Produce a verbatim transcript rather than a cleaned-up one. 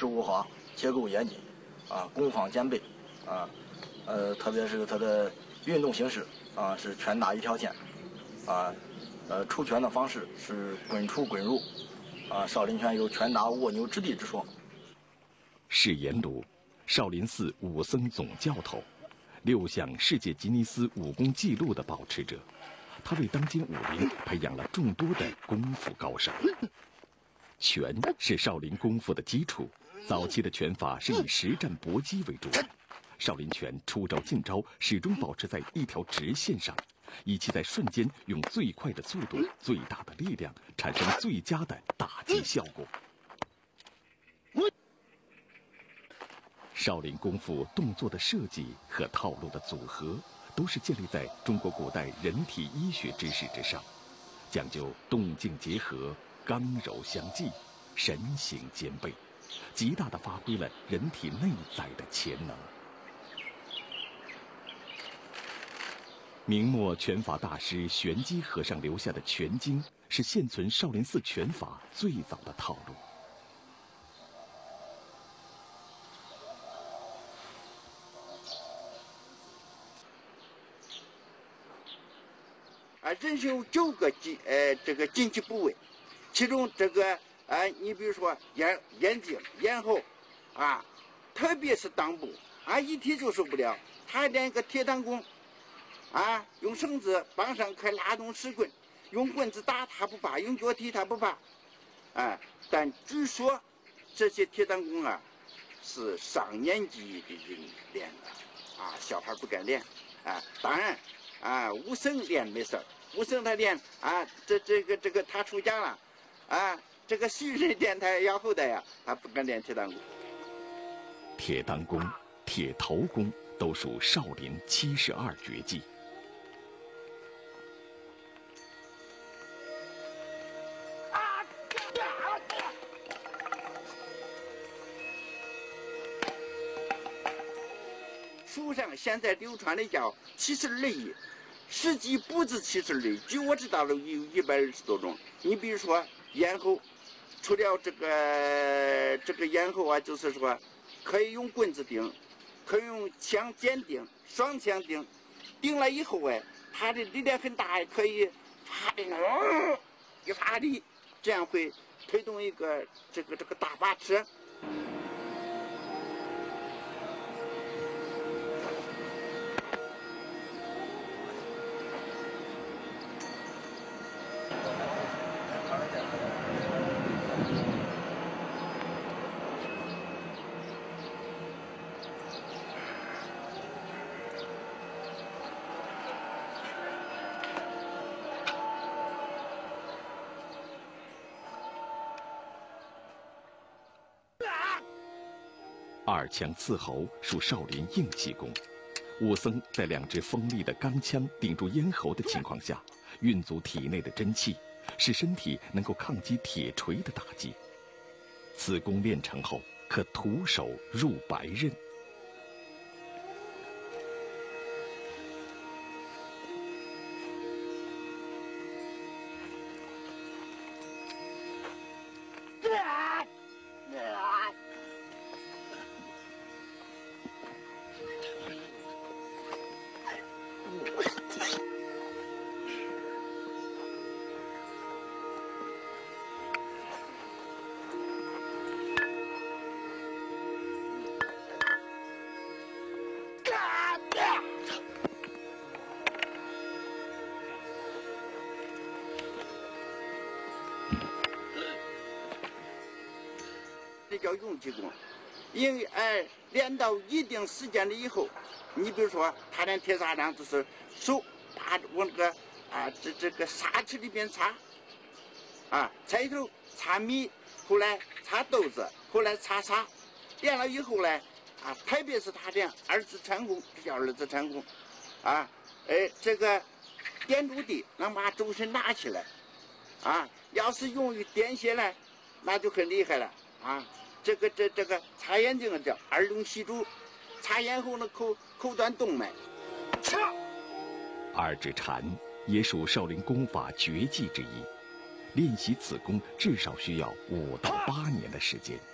实无华，结构严谨，啊，攻防兼备，啊，呃，特别是它的运动形式啊是拳打一条线，啊，呃，出拳的方式是滚出滚入，啊，少林拳有拳打卧牛之地之说。 释延庐，少林寺武僧总教头，六项世界吉尼斯武功纪录的保持者，他为当今武林培养了众多的功夫高手。拳是少林功夫的基础，早期的拳法是以实战搏击为主。少林拳出招进招始终保持在一条直线上，以期在瞬间用最快的速度、最大的力量产生最佳的打击效果。少林功夫动作的设计和套路的组合，都是建立在中国古代人体医学知识之上，讲究动静结合、刚柔相济、神形兼备，极大地发挥了人体内在的潜能。明末拳法大师玄机和尚留下的拳经，是现存少林寺拳法最早的套路。 啊，人有九个禁呃这个禁忌部位，其中这个啊，你比如说眼眼睛、咽喉，啊，特别是裆部，啊，一提就受不了。他练个铁裆功，啊，用绳子绑上可以拉动石棍，用棍子打他不怕，用脚踢他不怕，啊，但据说这些铁裆功啊，是上年纪的人练的，啊，小孩不敢练，啊，当然。啊，武僧练没事儿，武僧他练啊，这这个这个他出家了，啊，这个虚人练他要后代呀，他不敢练铁裆功。 铁裆功、铁头功都属少林七十二绝技。 书上现在流传的叫七十二义。实际不止七十二，据我知道的有一百二十多种。你比如说咽喉，除了这个这个咽喉啊，就是说可以用棍子顶，可以用枪尖顶、双枪顶，顶了以后哎，它的力量很大，可以发的哦一发力，这样会推动一个这个这个大巴车。 二枪刺喉属少林硬气功，武僧在两支锋利的钢枪顶住咽喉的情况下，运足体内的真气，使身体能够抗击铁锤的打击。此功练成后，可徒手入白刃。这叫用气功，因为哎练到一定时间了以后，你比如说他练铁砂掌，就是手把往这个啊这这个沙池里边插，啊开头插米，后来插豆子，后来插沙，练了以后呢，啊特别是他练二字禅功，这叫二字禅功，啊哎这个点住地能把周身拿起来，啊要是用于点穴呢，那就很厉害了啊。这个这这个擦眼睛叫二龙戏珠，擦咽喉呢口口断动脉。 二指禅也属少林功法绝技之一，练习此功至少需要五到八年的时间。